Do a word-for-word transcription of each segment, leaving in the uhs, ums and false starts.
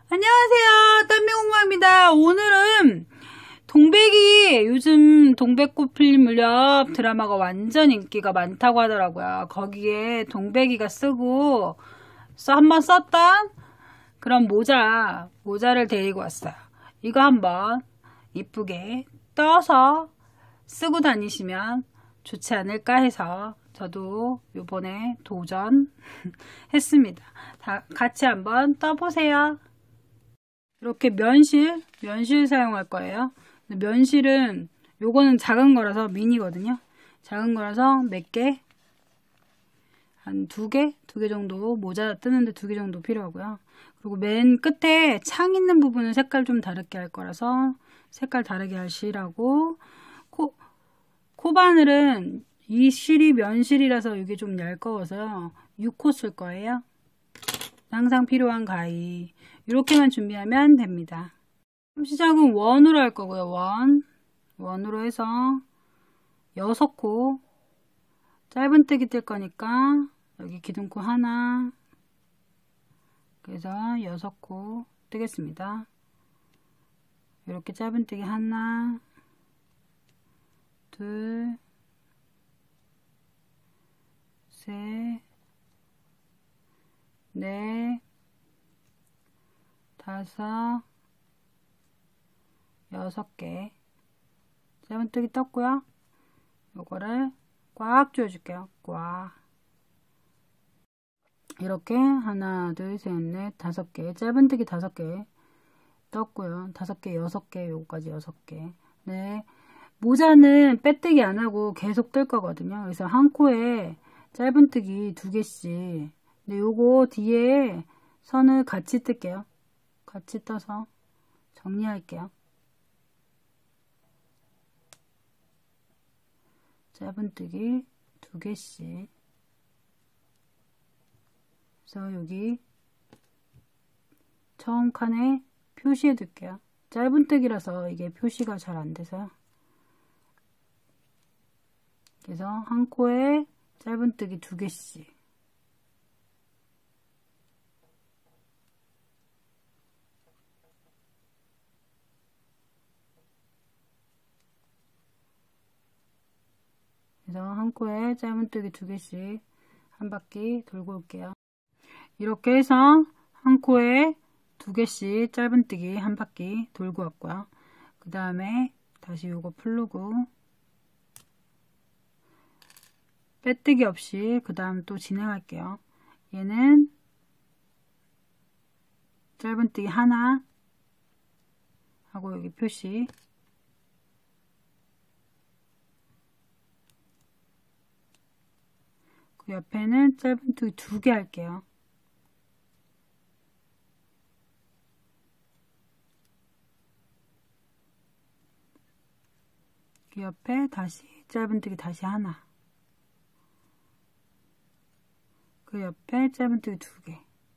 안녕하세요, 딴비공부입니다. 오늘은 동백이, 요즘 동백꽃 필 무렵 드라마가 완전 인기가 많다고 하더라고요. 거기에 동백이가 쓰고 써 한번 썼던 그런 모자 모자를 데리고 왔어요. 이거 한번 이쁘게 떠서 쓰고 다니시면 좋지 않을까 해서 저도 요번에 도전했습니다. 다 같이 한번 떠보세요. 이렇게 면실, 면실 사용할 거예요. 면실은 요거는 작은 거라서 미니거든요. 작은 거라서 몇 개? 한 두 개? 두 개 정도, 모자 뜨는데 두 개 정도 필요하고요. 그리고 맨 끝에 창 있는 부분은 색깔 좀 다르게 할 거라서 색깔 다르게 하시라고. 코, 코바늘은 이 실이 면실이라서 이게 좀 얇거워서요. 육 호 쓸 거예요. 항상 필요한 가위. 이렇게만 준비하면 됩니다. 시작은 원으로 할 거고요. 원. 원으로 해서 여섯 코. 짧은뜨기 뜰 거니까 여기 기둥코 하나. 그래서 여섯 코 뜨겠습니다. 이렇게 짧은뜨기 하나, 둘, 셋, 넷, 다섯, 여섯 개 짧은뜨기 떴고요. 요거를 꽉 조여줄게요. 꽉. 이렇게 하나, 둘, 셋, 넷, 다섯 개 짧은뜨기 다섯 개 떴고요. 다섯 개, 여섯 개, 요거까지 여섯 개. 네. 모자는 빼뜨기 안 하고 계속 뜰 거거든요. 그래서 한 코에 짧은뜨기 두 개씩. 근데 요거 뒤에 선을 같이 뜰게요. 같이 떠서 정리할게요. 짧은뜨기 두 개씩. 그래서 여기 처음 칸에 표시해 둘게요. 짧은뜨기라서 이게 표시가 잘 안 돼서요. 그래서 한 코에 짧은뜨기 두 개씩. 그래서 한 코에 짧은뜨기 두 개씩 한 바퀴 돌고 올게요. 이렇게 해서 한 코에 두 개씩 짧은뜨기 한 바퀴 돌고 왔고요. 그 다음에 다시 요거 풀르고 빼뜨기 없이 그 다음 또 진행할게요. 얘는 짧은뜨기 하나 하고 여기 표시. 그 옆에는 짧은뜨기 두 개 할게요. 그 옆에 다시 짧은뜨기 다시 하나. 그 옆에 짧은뜨기 두 개.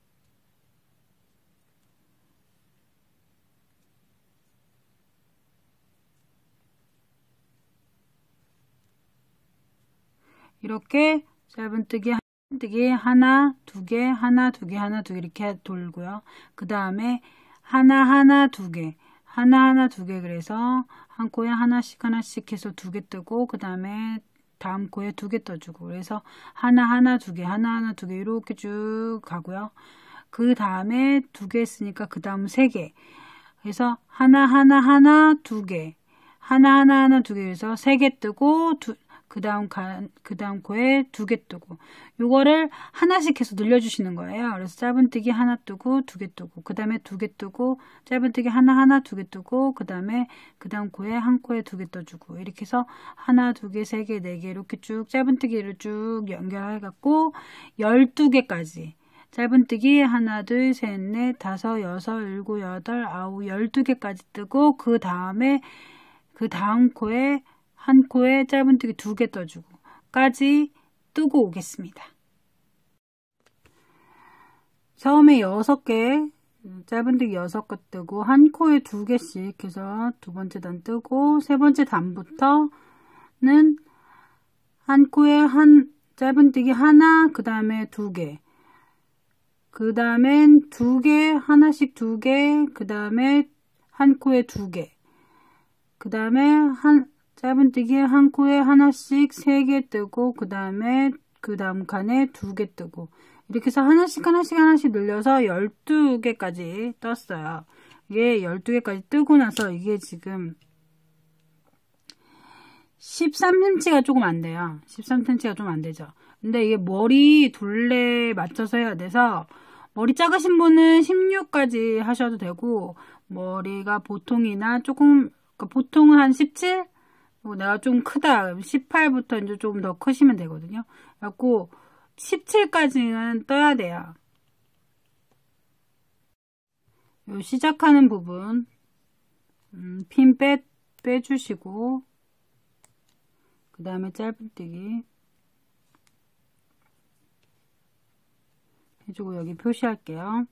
이렇게 짧은뜨기 짧은뜨기 하나, 두 개, 하나, 두 개, 하나, 두 개 이렇게 돌고요. 그 다음에 하나, 하나, 두 개, 하나, 하나, 두 개. 그래서 한 코에 하나씩 하나씩 해서 두 개 뜨고 그 다음에 다음 코에 두 개 떠주고 그래서 하나, 하나, 두 개, 하나, 하나, 두 개 이렇게 쭉 가고요. 그 다음에 두 개 했으니까 그 다음 세 개. 그래서 하나, 하나, 하나, 두 개, 하나, 하나, 하나, 두 개. 그래서 세 개 뜨고 두 그 다음 그 다음 코에 두 개 뜨고 요거를 하나씩 해서 늘려주시는 거예요. 그래서 짧은뜨기 하나 뜨고 두 개 뜨고 그 다음에 두 개 뜨고 짧은뜨기 하나 하나 두 개 뜨고 그 다음에 그 다음 코에 한 코에 두 개 떠주고 이렇게 해서 하나 두 개 세 개 네 개 이렇게 쭉 짧은뜨기를 쭉 연결해 갖고 열두 개까지 짧은뜨기 하나 둘 셋 넷 다섯 여섯 일곱 여덟 아홉 열두 개까지 뜨고 그 다음에 그 다음 코에 한 코에 짧은뜨기 두 개 떠주고 까지 뜨고 오겠습니다. 처음에 여섯 개 짧은뜨기 여섯 개 뜨고 한 코에 두 개씩 해서 두 번째 단 뜨고 세 번째 단부터는 한 코에 한 짧은뜨기 하나 그 다음에 두 개 그 다음엔 두 개, 하나씩 두 개, 그 다음에 한 코에 두 개, 그 다음에 한 짧은뜨기 한 코에 하나씩 세 개 뜨고, 그 다음에 그 다음 칸에 두 개 뜨고, 이렇게 해서 하나씩 하나씩 하나씩 늘려서 열두 개까지 떴어요. 이게 열두 개까지 뜨고 나서 이게 지금 십삼 센티미터가 조금 안 돼요. 십삼 센티미터가 좀 안 되죠. 근데 이게 머리 둘레 맞춰서 해야 돼서, 머리 작으신 분은 십육까지 하셔도 되고, 머리가 보통이나 조금, 그러니까 보통은 한 십칠? 내가 좀 크다. 십팔부터 이제 좀 더 크시면 되거든요. 그래갖고, 십칠까지는 떠야 돼요. 요 시작하는 부분, 음, 핀 빼, 빼주시고, 그 다음에 짧은뜨기 해주고 여기 표시할게요.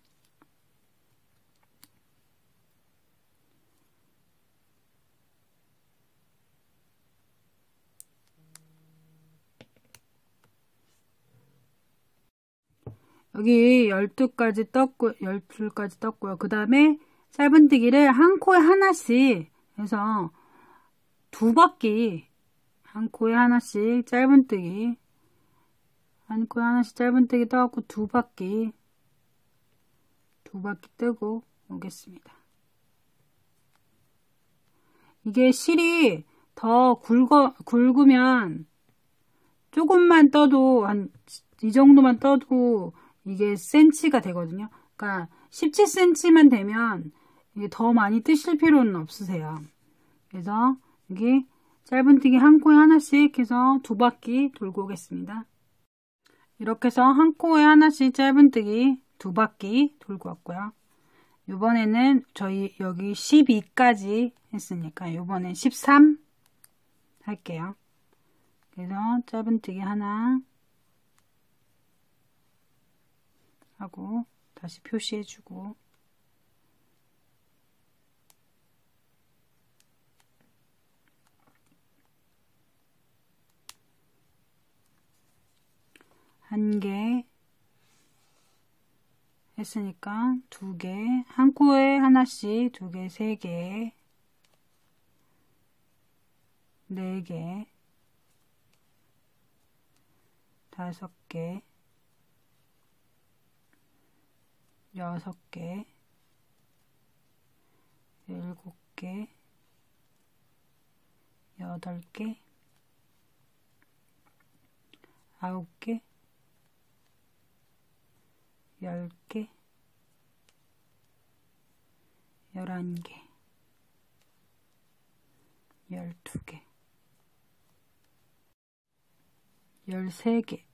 여기 열두까지 떴고, 열둘까지 떴고요. 그 다음에 짧은뜨기를 한 코에 하나씩 해서 두 바퀴, 한 코에 하나씩 짧은뜨기, 한 코에 하나씩 짧은뜨기 떠갖고 두 바퀴, 두 바퀴 뜨고 오겠습니다. 이게 실이 더 굵어, 굵으면 조금만 떠도, 한 이 정도만 떠도 이게 센치가 되거든요. 그러니까 십칠 센티미터만 되면 이게 더 많이 뜨실 필요는 없으세요. 그래서 여기 짧은뜨기 한 코에 하나씩 해서 두 바퀴 돌고 오겠습니다. 이렇게 해서 한 코에 하나씩 짧은뜨기 두 바퀴 돌고 왔고요. 이번에는 저희 여기 십이까지 했으니까 이번엔 십삼 할게요. 그래서 짧은뜨기 하나 하고 다시 표시해주고, 한 개 했으니까 두 개, 한 코에 하나씩 두 개, 세 개, 네 개, 다섯 개, 여섯 개, 일곱 개, 여덟 개, 아홉 개, 열 개, 열한 개, 열두 개, 열세 개,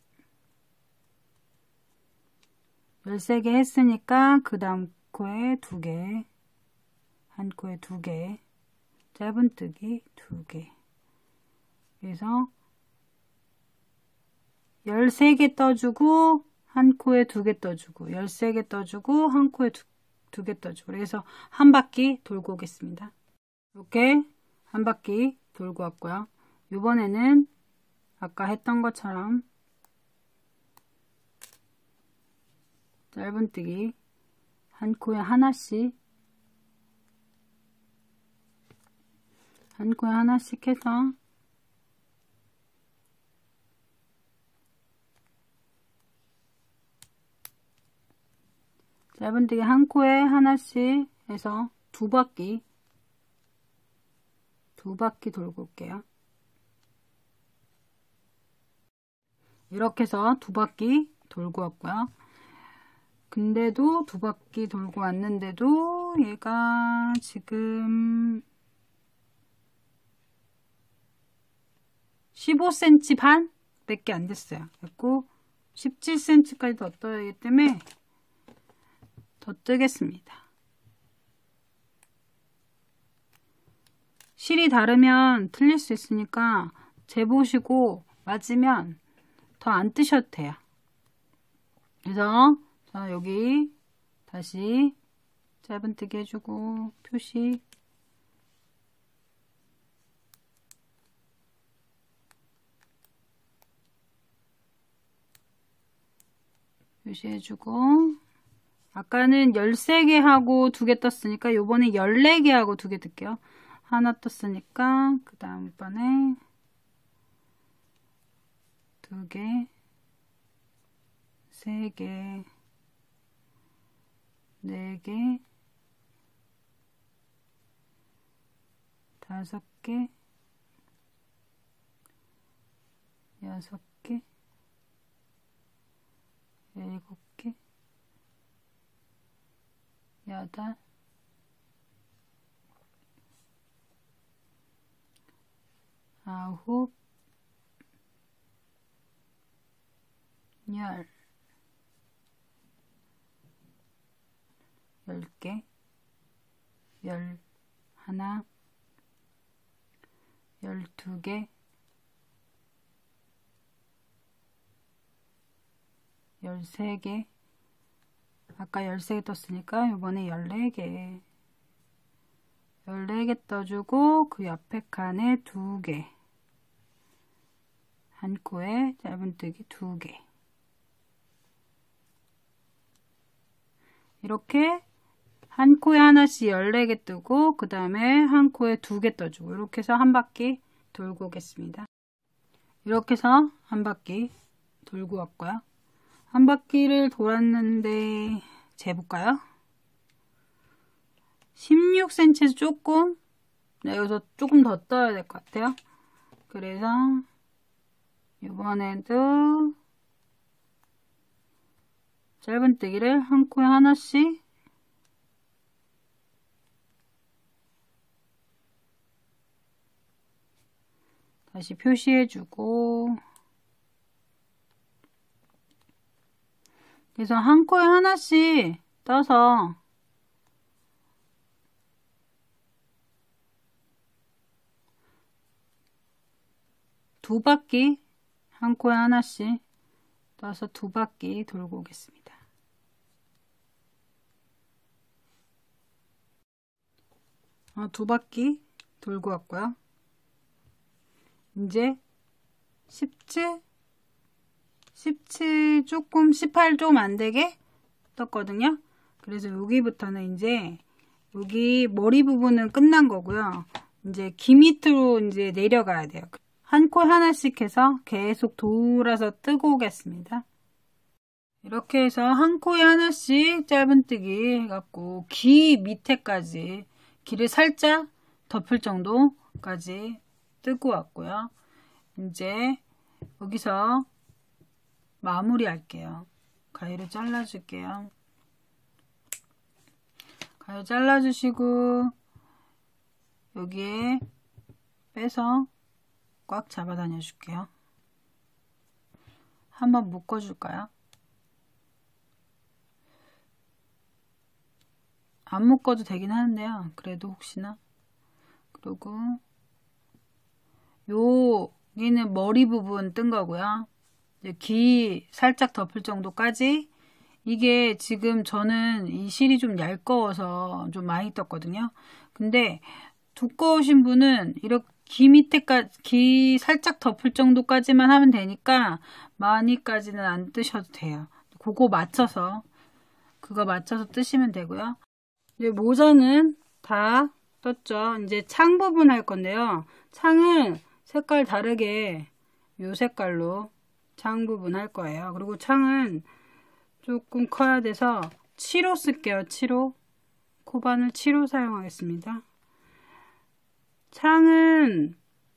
열세 개 했으니까 그 다음 코에 두 개, 한 코에 두 개, 짧은뜨기 두 개. 그래서 열세 개 떠주고 한 코에 두 개 떠주고, 열세 개 떠주고 한 코에 두 개 떠주고, 그래서 한 바퀴 돌고 오겠습니다. 이렇게 한 바퀴 돌고 왔고요. 이번에는 아까 했던 것처럼 짧은뜨기 한 코에 하나씩, 한 코에 하나씩 해서 짧은뜨기 한 코에 하나씩 해서 두 바퀴, 두 바퀴 돌고 올게요. 이렇게 해서 두 바퀴 돌고 왔고요. 근데도 두 바퀴 돌고 왔는데도 얘가 지금 십오 센티미터 반 밖에 안 됐어요. 그리고 십칠 센티미터까지 더 떠야 하기 때문에 더 뜨겠습니다. 실이 다르면 틀릴 수 있으니까 재보시고 맞으면 더 안 뜨셔도 돼요. 그래서 자, 여기 다시 짧은뜨기 해주고 표시, 표시해주고, 아까는 열세 개 하고 두 개 떴으니까 요번에 열네 개 하고 두 개 뜰게요. 하나 떴으니까 그 다음번에 두 개, 세 개, 네 개, 다섯 개, 여섯 개, 일곱 개, 여덟, 아홉, 열, 열 개, 열 하나, 열두 개, 열세 개, 아까 열세 개 떴으니까 이번에 열네 개, 열네 개 떠주고 그 옆에 칸에 두 개, 한 코에 짧은뜨기 두 개. 이렇게 한 코에 하나씩 열네 개 뜨고 그 다음에 한 코에 두 개 떠주고 이렇게 해서 한 바퀴 돌고 오겠습니다. 이렇게 해서 한 바퀴 돌고 왔고요. 한 바퀴를 돌았는데 재볼까요? 십육 센티미터 조금, 네, 여기서 조금 더 떠야 될 것 같아요. 그래서 이번에도 짧은뜨기를 한 코에 하나씩 다시 표시해주고, 그래서 한 코에 하나씩 떠서 두 바퀴, 한 코에 하나씩 떠서 두 바퀴 돌고 오겠습니다. 어, 두 바퀴 돌고 왔고요. 이제 십칠, 십칠 조금, 십팔 좀 안되게 떴거든요. 그래서 여기부터는 이제 여기 머리 부분은 끝난 거고요. 이제 귀 밑으로 이제 내려가야 돼요. 한 코 하나씩 해서 계속 돌아서 뜨고 오겠습니다. 이렇게 해서 한 코에 하나씩 짧은뜨기 해갖고 귀 밑에까지, 귀를 살짝 덮을 정도까지 뜨고 왔고요. 이제 여기서 마무리 할게요. 가위로 잘라줄게요. 가위 잘라주시고 여기에 빼서 꽉 잡아 다녀줄게요. 한번 묶어줄까요? 안 묶어도 되긴 하는데요. 그래도 혹시나. 그리고 여기는 머리 부분 뜬 거고요. 이제 귀 살짝 덮을 정도까지. 이게 지금 저는 이 실이 좀 얇거워서 좀 많이 떴거든요. 근데 두꺼우신 분은 이렇게 귀 밑에까지, 귀 살짝 덮을 정도까지만 하면 되니까 많이까지는 안 뜨셔도 돼요. 그거 맞춰서, 그거 맞춰서 뜨시면 되고요. 이제 모자는 다 떴죠. 이제 창 부분 할 건데요. 창은 색깔 다르게 이 색깔로 창 부분 할 거예요. 그리고 창은 조금 커야 돼서 칠 호 쓸게요. 칠 호. 코바늘 칠 호 사용하겠습니다. 창은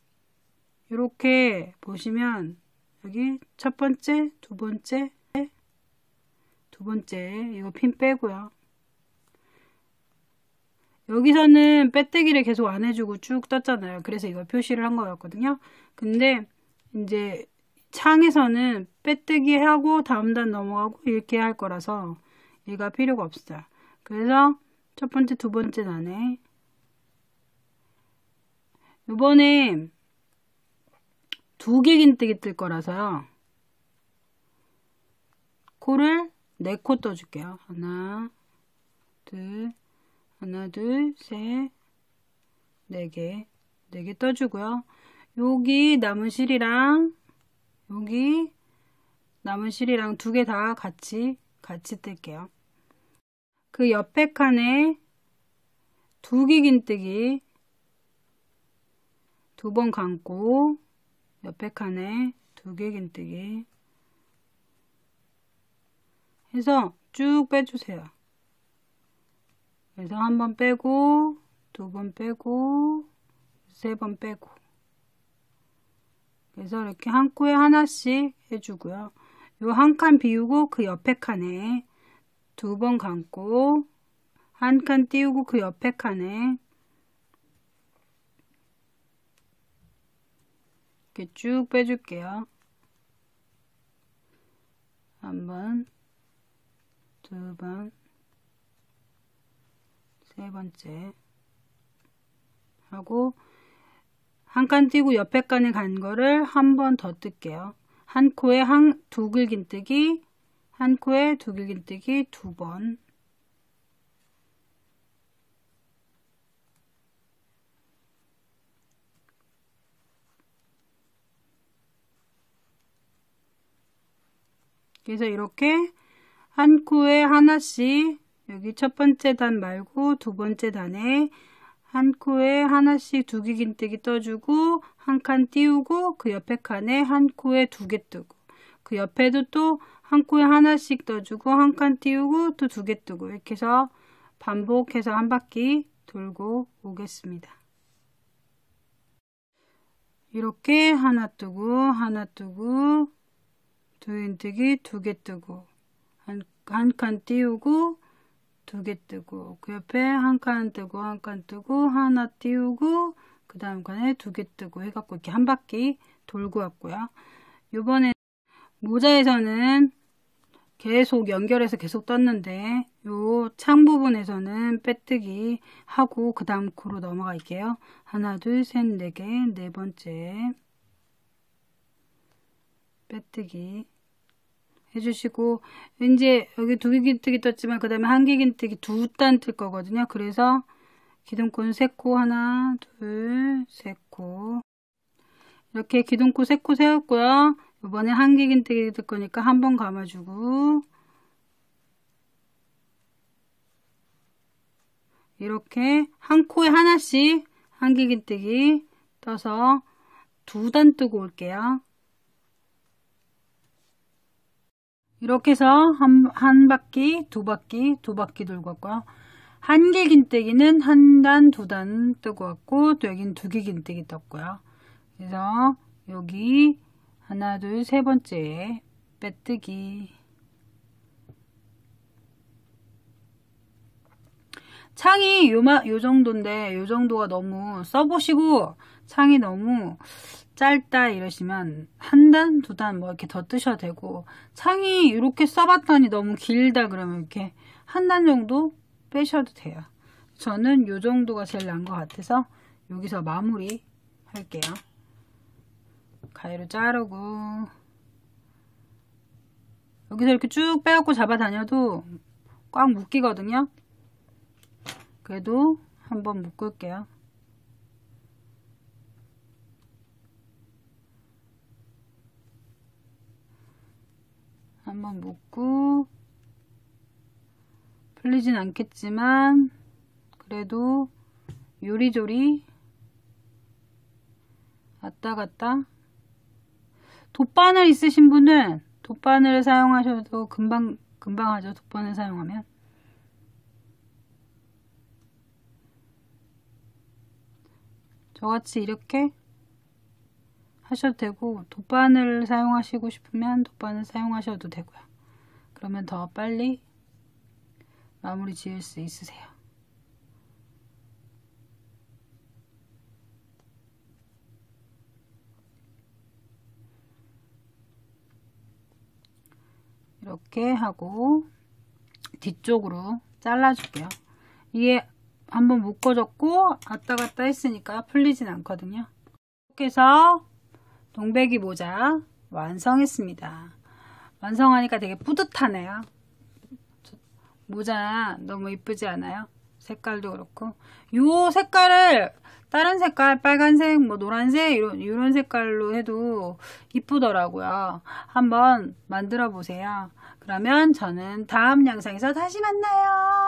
이렇게 보시면 여기 첫 번째, 두 번째, 두 번째 이거 핀 빼고요. 여기서는 빼뜨기를 계속 안 해주고 쭉 떴잖아요. 그래서 이걸 표시를 한 거였거든요. 근데 이제 창에서는 빼뜨기 하고 다음 단 넘어가고 이렇게 할 거라서 얘가 필요가 없어요. 그래서 첫 번째, 두 번째 단에 이번에 두 개 긴뜨기 뜰 거라서요. 코를 네 코 떠줄게요. 하나, 둘, 하나, 둘, 셋, 네 개, 네 개 떠주고요. 여기 남은 실이랑 여기 남은 실이랑 두 개 다 같이 같이 뜰게요. 그 옆에 칸에 두기긴뜨기 두 번 감고 옆에 칸에 두기긴뜨기 해서 쭉 빼주세요. 그래서 한 번 빼고 두 번 빼고 세 번 빼고 그래서 이렇게 한 코에 하나씩 해주고요. 요 한 칸 비우고 그 옆에 칸에 두 번 감고 한 칸 띄우고 그 옆에 칸에 이렇게 쭉 빼줄게요. 한 번, 두 번, 세 번째 하고 한 칸 띄고 옆에 칸에 간 거를 한 번 더 뜰게요. 한 코에 한, 두 길긴뜨기, 한 코에 두 길긴뜨기 두 번. 그래서 이렇게 한 코에 하나씩 여기 첫 번째 단 말고 두 번째 단에 한 코에 하나씩 두 개 긴뜨기 떠주고 한 칸 띄우고 그 옆에 칸에 한 코에 두 개 뜨고 그 옆에도 또 한 코에 하나씩 떠주고 한 칸 띄우고 또 두 개 뜨고 이렇게 해서 반복해서 한 바퀴 돌고 오겠습니다. 이렇게 하나 뜨고 하나 뜨고 두 긴뜨기 두 개 뜨고 한 한 칸 띄우고 두 개 뜨고 그 옆에 한 칸 뜨고 한 칸 뜨고 하나 띄우고 그 다음 칸에 두 개 뜨고 해갖고 이렇게 한 바퀴 돌고 왔고요. 요번에 모자에서는 계속 연결해서 계속 떴는데 요 창 부분에서는 빼뜨기 하고 그 다음 코로 넘어갈게요. 하나 둘 셋 네 개 네 번째 빼뜨기 해주시고 이제 여기 두 개 긴뜨기 떴지만 그 다음에 한 개 긴뜨기 두 단 뜰 거거든요. 그래서 기둥코는 세 코 하나 둘 세 코 이렇게 기둥코 세 코 세웠고요. 이번에 한 개 긴뜨기 뜰 거니까 한 번 감아주고 이렇게 한 코에 하나씩 한 개 긴뜨기 떠서 두 단 뜨고 올게요. 이렇게 해서 한, 한 바퀴, 두 바퀴, 두 바퀴 돌고 왔고요. 한 개 긴뜨기는 한 단, 두 단 뜨고 왔고 또 여기는 두 개 긴뜨기 떴고요. 그래서 여기 하나, 둘, 세 번째 빼뜨기. 창이 요마, 요 정도인데 요 정도가 너무 써보시고 창이 너무 짧다 이러시면 한 단, 두 단 뭐 이렇게 더 뜨셔도 되고 창이 이렇게 써봤더니 너무 길다 그러면 이렇게 한 단 정도 빼셔도 돼요. 저는 요 정도가 제일 나은 것 같아서 여기서 마무리 할게요. 가위로 자르고 여기서 이렇게 쭉 빼갖고 잡아 다녀도 꽉 묶이거든요. 그래도 한번 묶을게요. 한번 묶고 풀리진 않겠지만 그래도 요리조리 왔다 갔다 돗바늘 있으신 분은 돗바늘을 사용하셔도 금방 금방 하죠. 돗바늘 사용하면 저같이 이렇게 하셔도 되고 돗바늘 사용하시고 싶으면 돗바늘 사용하셔도 되고요. 그러면 더 빨리 마무리 지을 수 있으세요. 이렇게 하고 뒤쪽으로 잘라줄게요. 이게 한번 묶어졌고 왔다 갔다 했으니까 풀리진 않거든요. 이렇게 해서 동백이 모자 완성했습니다. 완성하니까 되게 뿌듯하네요. 모자 너무 이쁘지 않아요? 색깔도 그렇고 요 색깔을 다른 색깔 빨간색 뭐 노란색 이런, 이런 색깔로 해도 이쁘더라고요. 한번 만들어 보세요. 그러면 저는 다음 영상에서 다시 만나요.